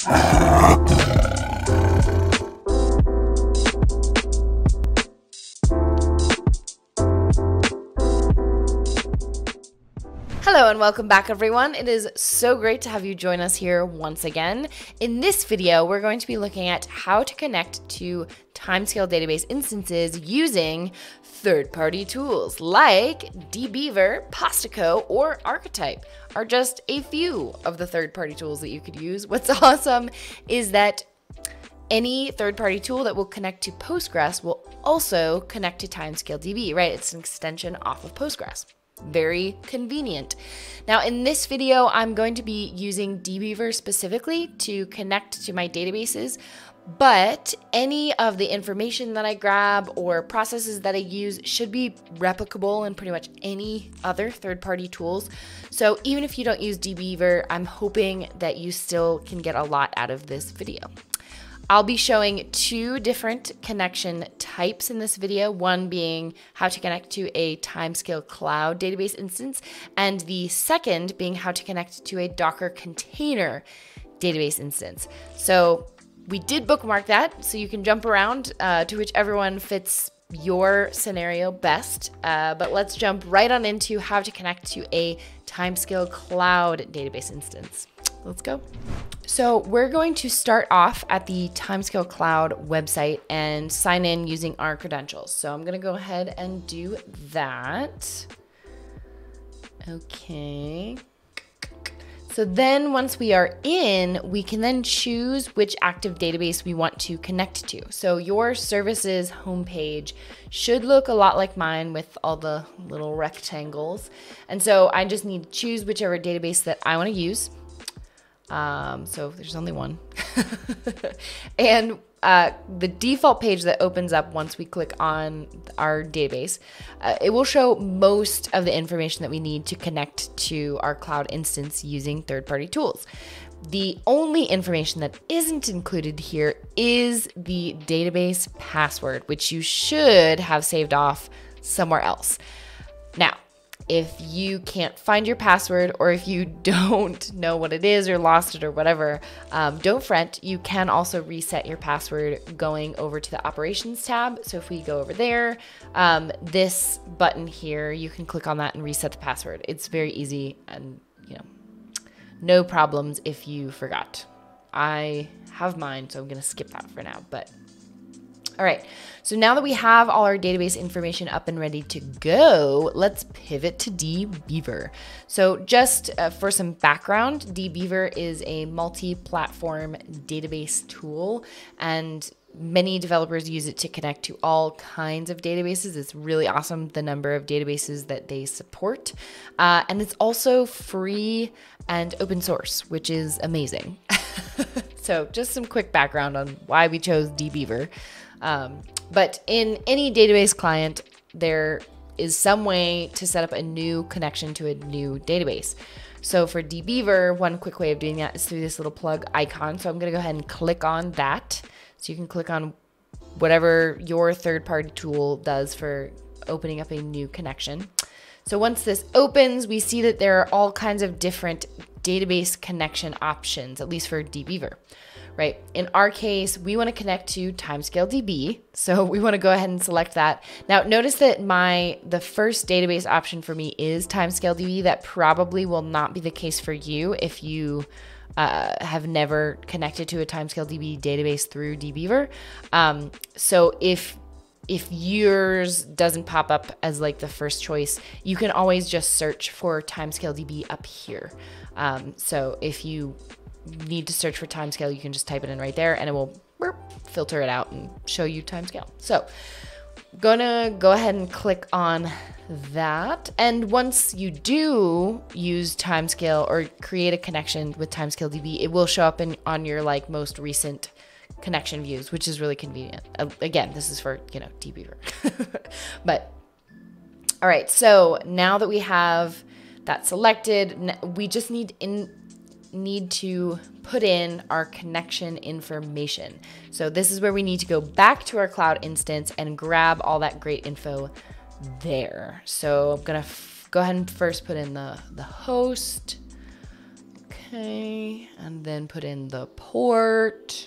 Hello and welcome back, everyone. It is so great to have you join us here once again. In this video, we're going to be looking at how to connect to timescale database instances using third-party tools like dbeaver, Postico, or Archetype are just a few of the third-party tools that you could use. What's awesome is that any third-party tool that will connect to Postgres will also connect to Timescale DB, right? It's an extension off of Postgres. Very convenient. Now in this video, I'm going to be using dbeaver specifically to connect to my databases, but any of the information that I grab or processes that I use should be replicable in pretty much any other third-party tools. So even if you don't use dbeaver, I'm hoping that you still can get a lot out of this video. I'll be showing two different connection types in this video, one being how to connect to a Timescale Cloud database instance, and the second being how to connect to a Docker container database instance. So we did bookmark that, so you can jump around to whichever one fits your scenario best, but let's jump right on into how to connect to a Timescale Cloud database instance. Let's go. So we're going to start off at the Timescale Cloud website and sign in using our credentials. So I'm going to go ahead and do that. Okay. So then once we are in, we can then choose which active database we want to connect to. So your services homepage should look a lot like mine with all the little rectangles. And so I just need to choose whichever database that I want to use. So there's only one. And the default page that opens up once we click on our database, it will show most of the information that we need to connect to our cloud instance using third-party tools. The only information that isn't included here is the database password, which you should have saved off somewhere else. Now, if you can't find your password, or if you don't know what it is or lost it or whatever, don't fret. You can also reset your password going over to the operations tab. So if we go over there, this button here, you can click on that and reset the password. It's very easy and, you know, no problems if you forgot. I have mine, so I'm going to skip that for now, but all right, so now that we have all our database information up and ready to go, let's pivot to dbeaver. So just for some background, dbeaver is a multi-platform database tool, and many developers use it to connect to all kinds of databases. It's really awesome, the number of databases that they support. And it's also free and open source, which is amazing. So just some quick background on why we chose dbeaver. But in any database client, there is some way to set up a new connection to a new database. So for dbeaver, one quick way of doing that is through this little plug icon. So I'm going to go ahead and click on that. So you can click on whatever your third-party tool does for opening up a new connection. So once this opens, we see that there are all kinds of different database connection options, at least for dbeaver. Right. In our case, we want to connect to Timescale DB. So we want to go ahead and select that. Now notice that the first database option for me is Timescale DB. That probably will not be the case for you if you have never connected to a Timescale DB database through dbeaver. So if yours doesn't pop up as like the first choice, you can always just search for Timescale DB up here. So if you need to search for Timescale, you can just type it in right there and it will filter it out and show you Timescale. So gonna go ahead and click on that. And once you do use Timescale or create a connection with Timescale DB, it will show up on your like most recent connection views, which is really convenient. Again, this is for, you know, dbeaver. But all right, so now that we have that selected, we just need to put in our connection information. So this is where we need to go back to our cloud instance and grab all that great info there. So I'm gonna go ahead and first put in the host. Okay, and then put in the port.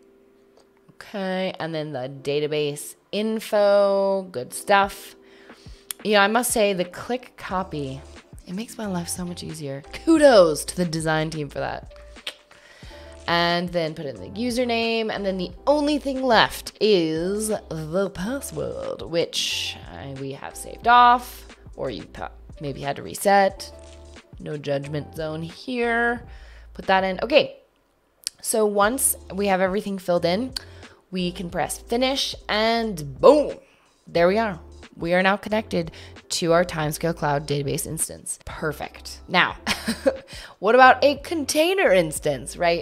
Okay, and then the database info, good stuff. I must say the click copy, it makes my life so much easier. Kudos to the design team for that. And then put in the username, and then the only thing left is the password, which we have saved off, or you maybe had to reset. No judgment zone here. Put that in. Okay, so once we have everything filled in, we can press finish, and boom, there we are. We are now connected to our Timescale Cloud database instance. Perfect. Now, what about a container instance, right?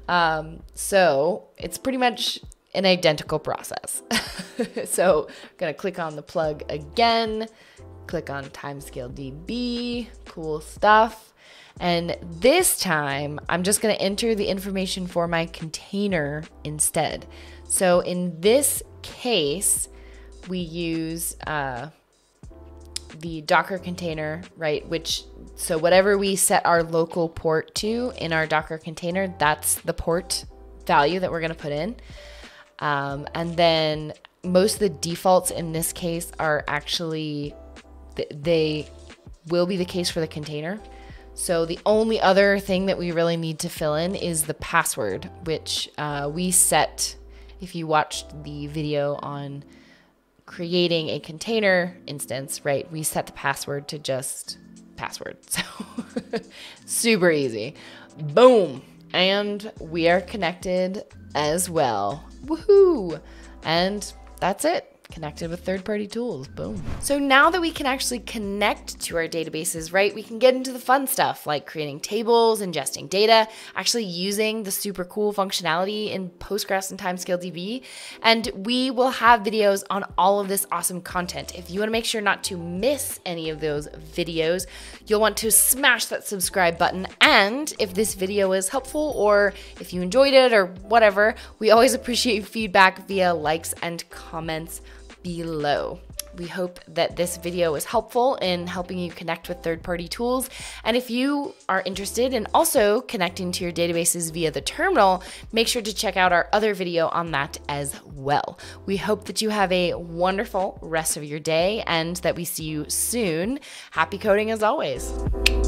So it's pretty much an identical process. So I'm gonna click on the plug again, click on Timescale DB, cool stuff. And this time I'm just gonna enter the information for my container instead. So in this case, we use the Docker container, right? So whatever we set our local port to in our Docker container, that's the port value that we're gonna put in. And then most of the defaults in this case are actually, they will be the case for the container. So the only other thing that we really need to fill in is the password, which we set, if you watched the video on creating a container instance, right? We set the password to just password. So super easy. Boom. And we are connected as well. Woohoo. And that's it. Connected with third-party tools. Boom. So now that we can actually connect to our databases, right, we can get into the fun stuff like creating tables, ingesting data, actually using the super cool functionality in Postgres and Timescale DB. And we will have videos on all of this awesome content. If you want to make sure not to miss any of those videos, you'll want to smash that subscribe button. And if this video is helpful, or if you enjoyed it or whatever, we always appreciate feedback via likes and comments below. We hope that this video was helpful in helping you connect with third-party tools. And if you are interested in also connecting to your databases via the terminal, make sure to check out our other video on that as well. We hope that you have a wonderful rest of your day and that we see you soon. Happy coding as always.